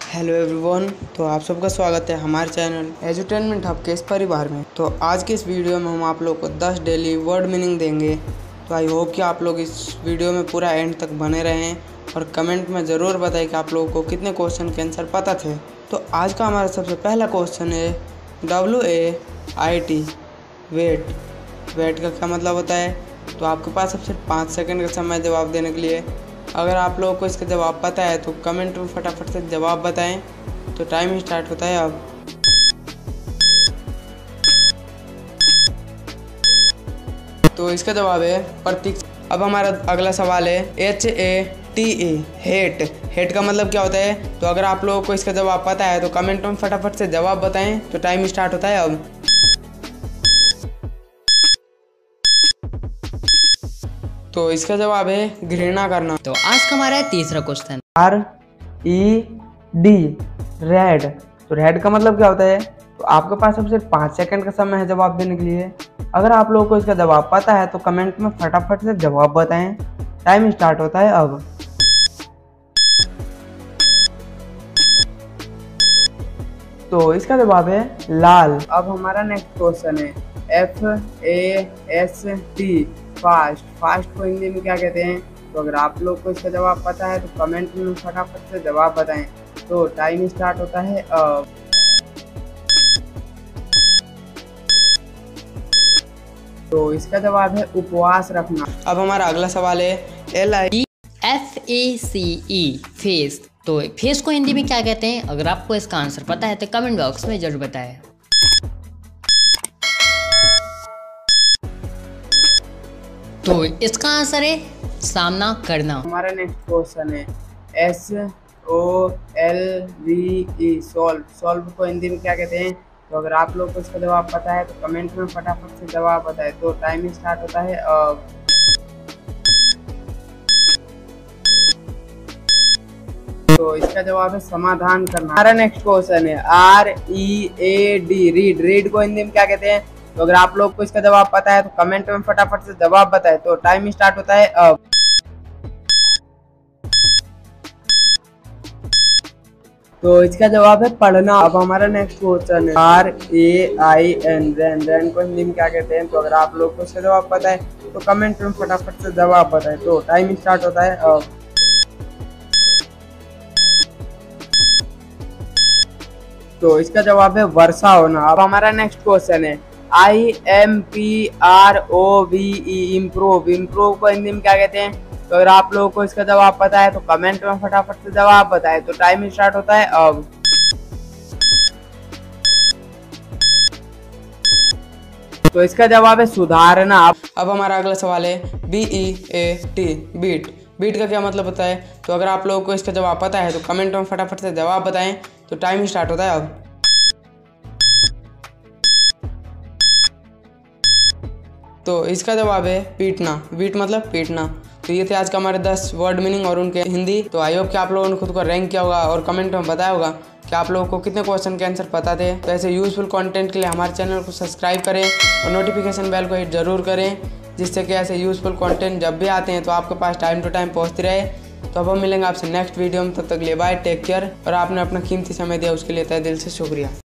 Hello everyone. तो आप सबका स्वागत है हमारे चैनल एजुटेनमेंट हब के इस परिवार में। तो आज के इस वीडियो में हम आप लोग को 10 डेली वर्ड मीनिंग देंगे। तो आई होप कि आप लोग इस वीडियो में पूरा एंड तक बने रहें और कमेंट में ज़रूर बताएं कि आप लोगों को कितने क्वेश्चन के आंसर पता थे। तो आज का हमारा सबसे पहला क्वेश्चन है WAIT, वेट। वेट का क्या मतलब होता है? तो आपके पास अब सिर्फ 5 सेकंड का समय जवाब देने के लिए। अगर आप लोगों को इसका जवाब पता है तो कमेंट में फटाफट से जवाब बताएं। तो टाइम स्टार्ट होता है अब। तो इसका जवाब है प्रतीक। अब हमारा अगला सवाल है HATE, हेट। हेट का मतलब क्या होता है? तो अगर आप लोगों को इसका जवाब पता है तो कमेंट में फटाफट से जवाब बताएं। तो टाइम स्टार्ट होता है अब। तो इसका जवाब है घृणा करना। तो आज का हमारा तीसरा क्वेश्चन RED, रेड। तो रेड का मतलब क्या होता है? तो आपके पास अब सिर्फ 5 सेकंड का समय है जवाब देने के लिए। अगर आप लोगों को इसका जवाब पता है तो कमेंट में फटाफट से जवाब बताएं। टाइम स्टार्ट होता है अब। तो इसका जवाब है लाल। अब हमारा नेक्स्ट क्वेश्चन है FAST, फास्ट। फास्ट को हिंदी में क्या कहते हैं? तो अगर आप लोग को इसका जवाब पता है तो कमेंट में फटाफट से जवाब बताएं। तो टाइम स्टार्ट होता है अब। तो इसका जवाब है उपवास रखना। अब हमारा अगला सवाल है FACE, फेस। तो फेस को हिंदी में क्या कहते हैं? अगर आपको इसका आंसर पता है तो कमेंट बॉक्स में जरूर बताएं। तो इसका आंसर है सामना करना। हमारा नेक्स्ट क्वेश्चन है SOLVE, सॉल्व। सॉल्व को हिंदी में क्या कहते हैं? तो अगर आप लोग को इसका जवाब पता है तो कमेंट में फटाफट से जवाब बताएं। तो टाइम स्टार्ट होता है अब। तो इसका जवाब है समाधान करना। हमारा नेक्स्ट क्वेश्चन है READ, रीड। रीड को हिंदी में क्या कहते हैं? तो अगर आप लोग को इसका जवाब पता है तो कमेंट में फटाफट से जवाब बताएं। तो टाइम स्टार्ट होता है अब। तो इसका जवाब है पढ़ना। अब हमारा नेक्स्ट क्वेश्चन है RAIN, रैन। रैन को हिंदी में क्या कहते हैं? तो अगर आप लोग को इसका जवाब पता है तो कमेंट में फटाफट से जवाब बताएं। तो टाइम स्टार्ट होता है अब। तो इसका जवाब है वर्षा होना। अब हमारा नेक्स्ट क्वेश्चन है IMPROVE, इम्प्रूव। इम्प्रूव को हिंदी में क्या कहते हैं? तो अगर आप लोगों को इसका जवाब पता है तो कमेंट में फटाफट से जवाब बताएं। तो टाइम स्टार्ट होता है अब। तो इसका जवाब है सुधारना। अब हमारा अगला सवाल है BEAT, बीट। बीट का क्या मतलब होता है? तो अगर आप लोगों को इसका जवाब पता है तो कमेंट में फटाफट से जवाब बताएं। तो टाइम स्टार्ट होता है अब। तो इसका जवाब है पीटना। बीट मतलब पीटना। तो ये थे आज का हमारे 10 वर्ड मीनिंग और उनके हिंदी। तो आई होप कि आप लोगों ने खुद को रैंक किया होगा और कमेंट में बताया होगा कि आप लोगों को कितने क्वेश्चन के आंसर पता थे। तो ऐसे यूजफुल कंटेंट के लिए हमारे चैनल को सब्सक्राइब करें और नोटिफिकेशन बेल को हिट जरूर करें, जिससे कि ऐसे यूजफुल कंटेंट जब भी आते हैं तो आपके पास टाइम टू टाइम पहुँचती रहे। तो अब हम मिलेंगे आपसे नेक्स्ट वीडियो में। तब तक के लिए बाय, टेक केयर। और आपने अपना कीमती समय दिया उसके लिए तहे दिल से शुक्रिया।